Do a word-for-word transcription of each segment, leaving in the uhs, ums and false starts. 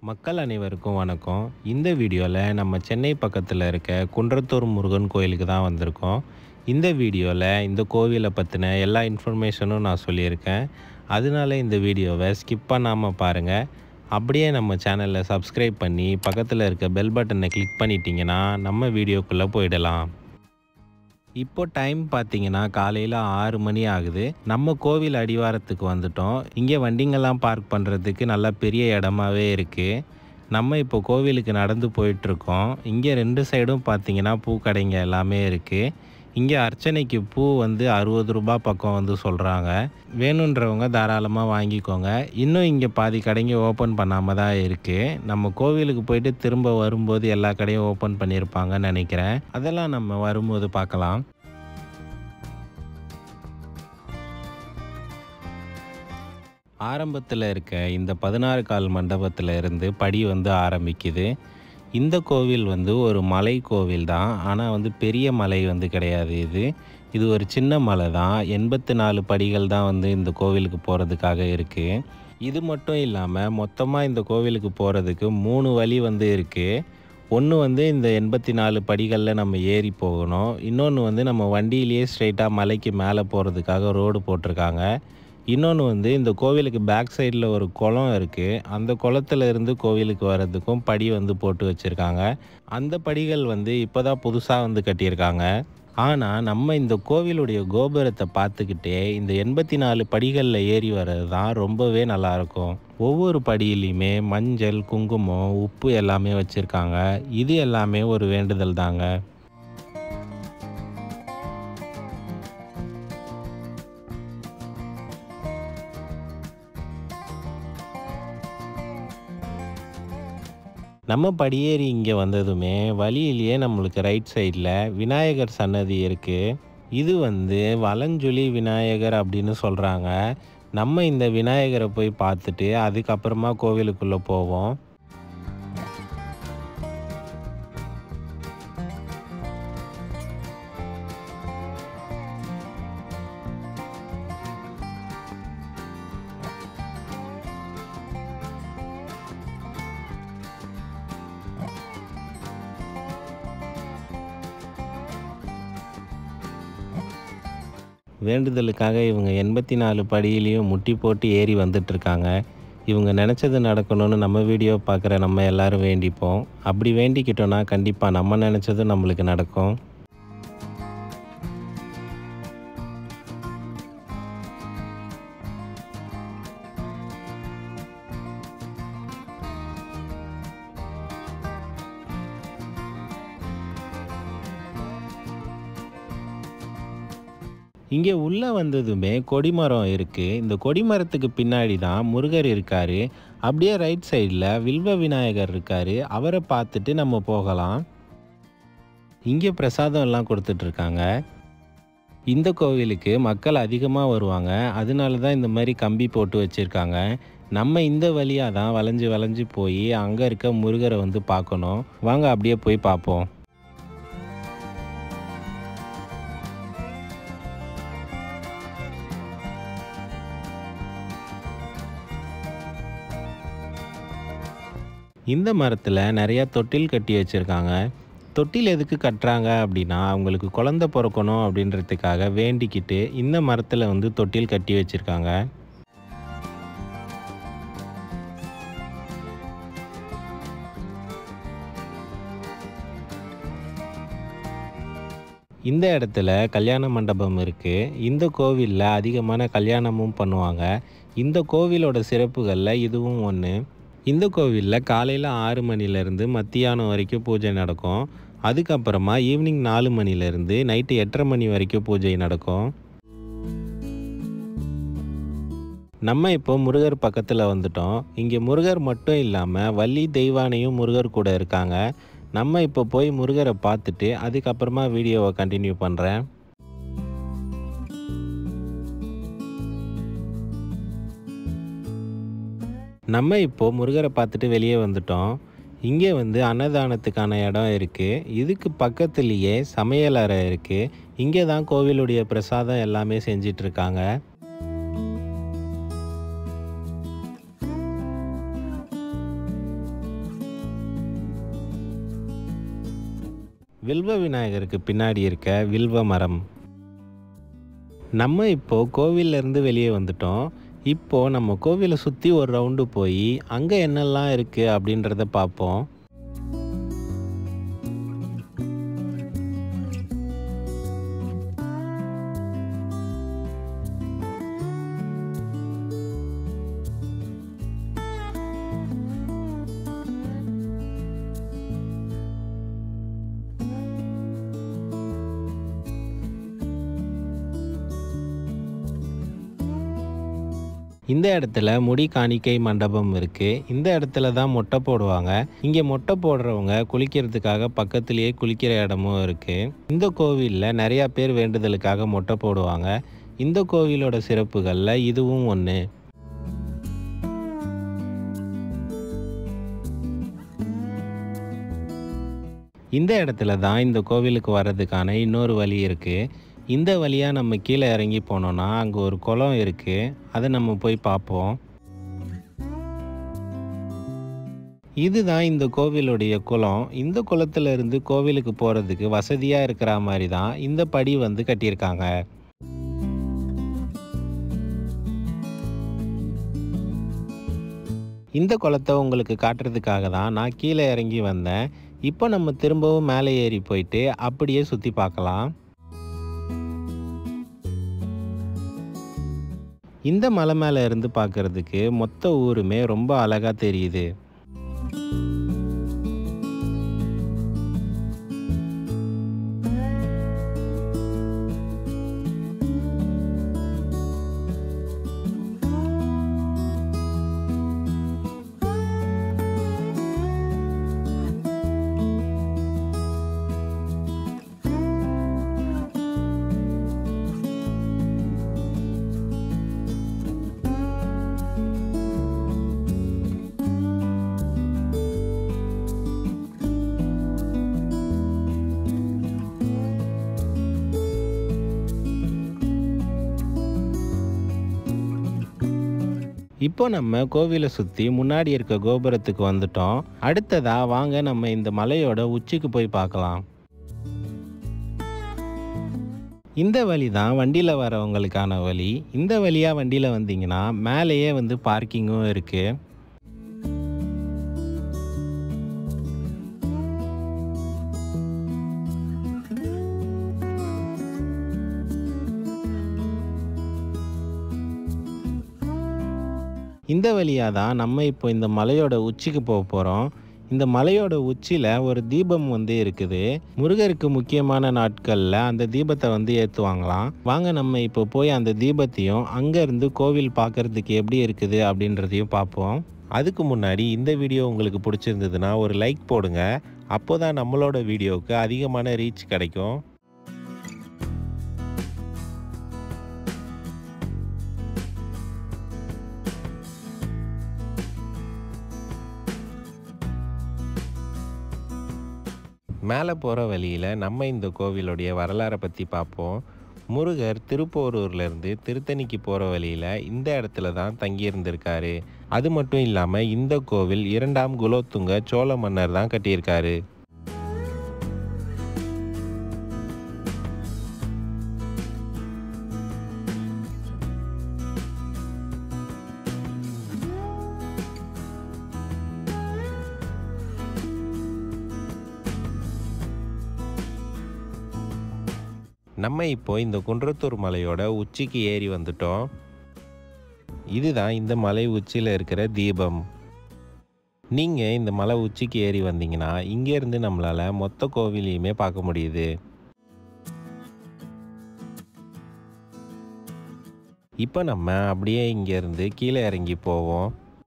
மக்கள் அனைவருக்கும் வணக்கம். இந்த வீடியோவில் நம்ம சென்னை பக்கத்தில் இருக்க குன்றத்தூர் முருகன் கோயிலுக்கு தான் வந்திருக்கோம். இந்த வீடியோவில் இந்த கோவிலை பற்றின எல்லா இன்ஃபர்மேஷனும் நான் சொல்லியிருக்கேன். அதனால இந்த வீடியோவை ஸ்கிப் பண்ணாமல் பாருங்கள். அப்படியே நம்ம சேனலை சப்ஸ்கிரைப் பண்ணி பக்கத்தில் இருக்க பெல் பட்டனை கிளிக் பண்ணிட்டீங்கன்னா நம்ம வீடியோக்குள்ளே போயிடலாம். இப்போ டைம் பார்த்தீங்கன்னா காலையில் ஆறு மணி ஆகுது. நம்ம கோவில் அடிவாரத்துக்கு வந்துட்டோம். இங்கே வண்டிங்கெல்லாம் பார்க் பண்ணுறதுக்கு நல்லா பெரிய இடமாவே இருக்குது. நம்ம இப்போ கோவிலுக்கு நடந்து போயிட்டுருக்கோம். இங்கே ரெண்டு சைடும் பார்த்தீங்கன்னா பூக்கடைங்க எல்லாமே இருக்குது. இங்கே அர்ச்சனைக்கு பூ வந்து அறுபது ரூபா பக்கம் வந்து சொல்கிறாங்க. வேணுன்றவங்க தாராளமாக வாங்கிக்கோங்க. இன்னும் இங்கே பாதி கடைங்க ஓப்பன் பண்ணாமல் தான் இருக்குது. நம்ம கோவிலுக்கு போயிட்டு திரும்ப வரும்போது எல்லா கடையும் ஓப்பன் பண்ணியிருப்பாங்கன்னு நினைக்கிறேன். அதெல்லாம் நம்ம வரும்போது பார்க்கலாம். ஆரம்பத்தில் இருக்க இந்த பதினாறு கால் மண்டபத்தில் இருந்து படி வந்து ஆரம்பிக்குது. இந்த கோவில் வந்து ஒரு மலை கோவில் தான். ஆனால் வந்து பெரிய மலை வந்து கிடையாது. இது இது ஒரு சின்ன மலை தான். எண்பத்தி நாலு படிகள் தான் வந்து இந்த கோவிலுக்கு போகிறதுக்காக இருக்குது. இது மட்டும் இல்லாமல் மொத்தமாக இந்த கோவிலுக்கு போகிறதுக்கு மூணு வழி வந்து இருக்குது. ஒன்று வந்து இந்த எண்பத்தி நாலு படிகளில் நம்ம ஏறி போகணும். இன்னொன்று வந்து நம்ம வண்டியிலேயே ஸ்ட்ரைட்டாக மலைக்கு மேலே போகிறதுக்காக ரோடு போட்டிருக்காங்க. இன்னொன்று வந்து இந்த கோவிலுக்கு பேக் சைடில் ஒரு குளம் இருக்குது. அந்த குளத்துல இருந்து கோவிலுக்கு வர்றதுக்கும் படி வந்து போட்டு வச்சுருக்காங்க. அந்த படிகள் வந்து இப்போ தான் புதுசாக வந்து கட்டியிருக்காங்க. ஆனால் நம்ம இந்த கோவிலுடைய கோபுரத்தை பார்த்துக்கிட்டே இந்த எண்பத்தி நாலு படிகளில் ஏறி வர்றது தான் ரொம்பவே நல்லாயிருக்கும். ஒவ்வொரு படியிலையுமே மஞ்சள், குங்குமம், உப்பு எல்லாமே வச்சுருக்காங்க. இது எல்லாமே ஒரு வேண்டுதல் தாங்க. நம்ம படியேறி இங்கே வந்ததுமே வழியிலேயே நம்மளுக்கு ரைட் சைடில் விநாயகர் சன்னதி இருக்குது. இது வந்து வலஞ்சுழி விநாயகர் அப்படின்னு சொல்கிறாங்க. நம்ம இந்த விநாயகரை போய் பார்த்துட்டு அதுக்கப்புறமா கோவிலுக்குள்ளே போவோம். வேண்டுதலுக்காக இவங்க எண்பத்தி நாலு படியிலையும் முட்டி போட்டு ஏறி வந்துட்டுருக்காங்க. இவங்க நினச்சது நடக்கணும்னு நம்ம வீடியோ பார்க்குற நம்ம எல்லோரும் வேண்டிப்போம். அப்படி வேண்டிக்கிட்டோன்னா கண்டிப்பாக நம்ம நினச்சதும் நம்மளுக்கு நடக்கும். இங்கே உள்ளே வந்ததுமே கொடிமரம் இருக்குது. இந்த கொடிமரத்துக்கு பின்னாடி தான் முருகர் இருக்கார். அப்படியே ரைட் சைடில் வில்வ விநாயகர் இருக்கார். அவரை பார்த்துட்டு நம்ம போகலாம். இங்கே பிரசாதம் எல்லாம் கொடுத்துட்ருக்காங்க. இந்த கோவிலுக்கு மக்கள் அதிகமாக வருவாங்க. அதனால தான் இந்த மாதிரி கம்பி போட்டு வச்சுருக்காங்க. நம்ம இந்த வழியாக தான் வளைஞ்சு வளைஞ்சு போய் அங்கே இருக்க முருகரை வந்து பார்க்கணும். வாங்க அப்படியே போய் பார்ப்போம். இந்த மரத்தில் நிறையா தொட்டில் கட்டி வச்சுருக்காங்க. தொட்டில் எதுக்கு கட்டுறாங்க அப்படின்னா அவங்களுக்கு குழந்தை பிறக்கணும் அப்படின்றதுக்காக வேண்டிக்கிட்டு இந்த மரத்தில் வந்து தொட்டில் கட்டி வச்சுருக்காங்க. இந்த இடத்துல கல்யாண மண்டபம் இருக்குது. இந்த கோவிலில் அதிகமான கல்யாணமும் பண்ணுவாங்க. இந்த கோவிலோட சிறப்புகளில் இதுவும் ஒன்று. இந்த கோவிலில் காலையில் ஆறு மணிலேருந்து மத்தியானம் வரைக்கும் பூஜை நடக்கும். அதுக்கப்புறமா ஈவினிங் நாலு மணிலேருந்து நைட்டு எட்டரை மணி வரைக்கும் பூஜை நடக்கும். நம்ம இப்போ முருகர் பக்கத்தில் வந்துட்டோம். இங்கே முருகர் மட்டும் இல்லாமல் வள்ளி தெய்வானையும் முருகர் கூட இருக்காங்க. நம்ம இப்போ போய் முருகரை பார்த்துட்டு அதுக்கப்புறமா வீடியோவை கண்டினியூ பண்ணுறேன். நம்ம இப்போது முருகரை பார்த்துட்டு வெளியே வந்துட்டோம். இங்கே வந்து அன்னதானத்துக்கான இடம் இருக்குது. இதுக்கு பக்கத்துலேயே சமையல் அறை இருக்குது. இங்கே தான் கோவிலுடைய பிரசாதம் எல்லாமே செஞ்சிட்ருக்காங்க. வில்வ விநாயகருக்கு பின்னாடி இருக்க வில்வ மரம். நம்ம இப்போது கோவிலேருந்து வெளியே வந்துட்டோம். இப்போது நம்ம கோவிலை சுற்றி ஒரு ரவுண்டு போய் அங்கே என்னெல்லாம் இருக்குது அப்படின்றத பார்ப்போம். இந்த இடத்துல முடி காணிக்கை மண்டபம் இருக்குது. இந்த இடத்துல தான் மொட்டை போடுவாங்க. இங்கே மொட்டை போடுறவங்க குளிக்கிறதுக்காக பக்கத்துலேயே குளிக்கிற இடமும் இருக்குது. இந்த கோவிலில் நிறையா பேர் வேண்டுதலுக்காக மொட்டை போடுவாங்க. இந்த கோவிலோட சிறப்புகளில் இதுவும் ஒன்று. இந்த இடத்துல தான் இந்த கோவிலுக்கு வர்றதுக்கான இன்னொரு வழி இருக்குது. இந்த வழியாக நம்ம கீழே இறங்கி போனோன்னா அங்கே ஒரு குளம் இருக்குது. அதை நம்ம போய் பார்ப்போம். இதுதான் இந்த கோவிலுடைய குளம். இந்த குளத்துல இருந்து கோவிலுக்கு போகிறதுக்கு வசதியாக இருக்கிற மாதிரி தான் இந்த படி வந்து கட்டியிருக்காங்க. இந்த குளத்தை உங்களுக்கு காட்டுறதுக்காக தான் நான் கீழே இறங்கி வந்தேன். இப்போ நம்ம திரும்பவும் மேலே ஏறி போயிட்டு அப்படியே சுற்றி பார்க்கலாம். இந்த மலை மேலே இருந்து பார்க்குறதுக்கு மொத்த ஊருமே ரொம்ப அழகாக தெரியுது. இப்போ நம்ம கோவிலை சுற்றி முன்னாடி இருக்க கோபுரத்துக்கு வந்துட்டோம். அடுத்ததா வாங்க நம்ம இந்த மலையோட உச்சிக்கு போய் பார்க்கலாம். இந்த வழி தான் வண்டியில் வரவங்களுக்கான வழி. இந்த வழியாக வண்டியில் வந்தீங்கன்னா மேலேயே வந்து பார்க்கிங்கும் இருக்குது. இந்த வழியாக தான் நம்ம இப்போ இந்த மலையோட உச்சிக்கு போக போகிறோம். இந்த மலையோட உச்சியில் ஒரு தீபம் வந்து இருக்குது. முருகருக்கு முக்கியமான நாட்களில் அந்த தீபத்தை வந்து ஏற்றுவாங்களாம். வாங்க நம்ம இப்போ போய் அந்த தீபத்தையும் அங்கேருந்து கோவில் பார்க்குறதுக்கு எப்படி இருக்குது அப்படின்றதையும் பார்ப்போம். அதுக்கு முன்னாடி இந்த வீடியோ உங்களுக்கு பிடிச்சிருந்ததுன்னா ஒரு லைக் போடுங்க. அப்போ தான் நம்மளோட வீடியோவுக்கு அதிகமான ரீச் கிடைக்கும். மேலே போகிற வழியில் நம்ம இந்த கோவிலுடைய வரலாறை பற்றி பார்ப்போம். முருகர் திருப்போரூர்லேருந்து திருத்தணிக்கு போகிற வழியில் இந்த இடத்துல தான் தங்கியிருந்திருக்காரு. அது மட்டும் இல்லாமல் இந்த கோவில் இரண்டாம் குலோத்துங்க சோழ மன்னர் தான் கட்டியிருக்காரு. நம்ம இப்போ இந்த குன்றத்தூர் மலையோட உச்சிக்கு ஏறி வந்துட்டோம். இதுதான் இந்த மலை உச்சியில் இருக்கிற தீபம். நீங்கள் இந்த மலை உச்சிக்கு ஏறி வந்தீங்கன்னா இங்கேருந்து நம்மளால் மொத்த கோவிலையுமே பார்க்க முடியுது. இப்போ நம்ம அப்படியே இங்கேருந்து கீழே இறங்கி போவோம்.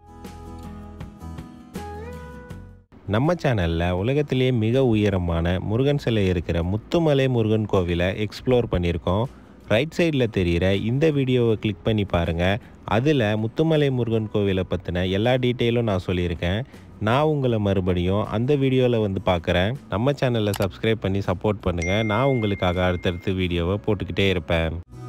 நம்ம சேனலில் உலகத்திலேயே மிக உயரமான முருகன் சிலை இருக்கிற முத்துமலை முருகன் கோவிலை எக்ஸ்ப்ளோர் பண்ணியிருக்கோம். ரைட் சைடில் தெரிகிற இந்த வீடியோவை கிளிக் பண்ணி பாருங்கள். அதில் முத்துமலை முருகன் கோவிலை பற்றின எல்லா டீட்டெயிலும் நான் சொல்லியிருக்கேன். நான் உங்களை மறுபடியும் அந்த வீடியோவில் வந்து பார்க்குறேன். நம்ம சேனலை சப்ஸ்கிரைப் பண்ணி சப்போர்ட் பண்ணுங்கள். நான் உங்களுக்காக அடுத்தடுத்து வீடியோவை போட்டுக்கிட்டே இருப்பேன்.